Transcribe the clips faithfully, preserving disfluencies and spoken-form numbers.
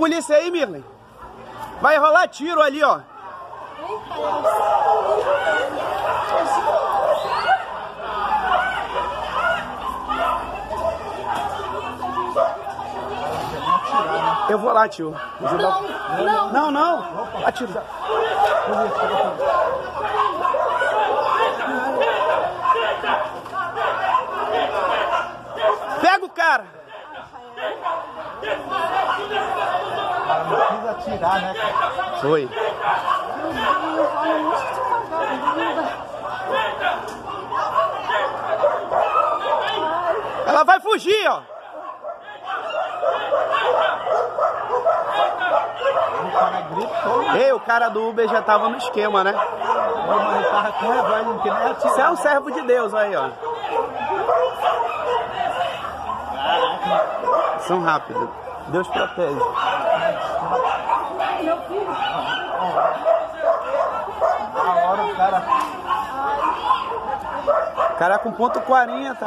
polícia aí, Mirley. Vai rolar tiro ali, ó. Eu vou lá, tio. Não, não. Não, não. Atira. Pega o cara. Não quis atirar, né? Foi. Ela vai fugir, ó. O cara gritou. Ei, o cara do Uber já tava no esquema, né? Mas ele tava com revólver, não queria nem atirar. Você é um servo de Deus aí, ó. São rápidos. Deus protege. Meu filho. Na hora o cara... O cara com ponto quarenta.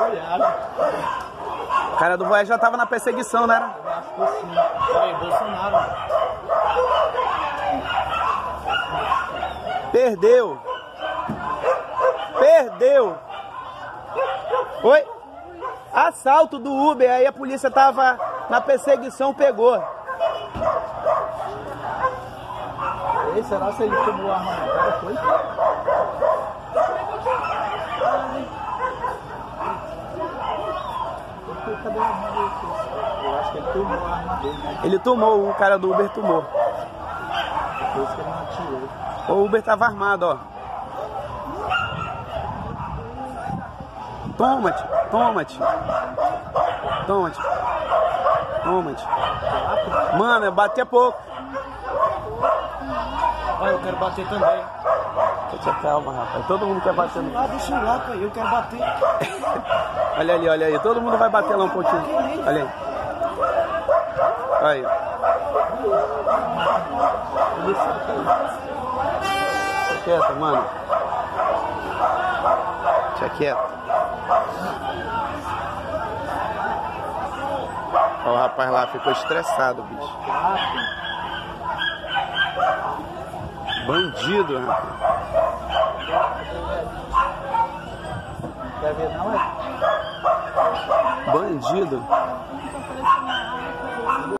O cara do Voyage já tava na perseguição, né? Acho que sim. Foi, Bolsonaro. Perdeu. Perdeu. Oi? Assalto do Uber. Aí a polícia tava na perseguição, pegou. E será se ele tomou a arma na cara? Foi? Cadê a arma dele? Eu acho que ele tomou a arma dele, né? Ele tomou, o cara do Uber tomou. Por isso que ele não atirou. O Uber tava armado, ó. Toma-te, toma-te. Toma-te. Toma-te. Mano, eu bati a pouco. Ah, eu quero bater também. Deixa calma, rapaz. Todo mundo quer bater no... Ah, deixa eu lá, pai. Eu quero bater. Olha ali, olha aí. Todo mundo vai bater lá um pouquinho. Olha aí. Olha aí. Deixa quieto, mano. Deixa quieto. Ó, o rapaz lá ficou estressado, bicho. Bandido, rapaz. Quer ver não, é? Bandido.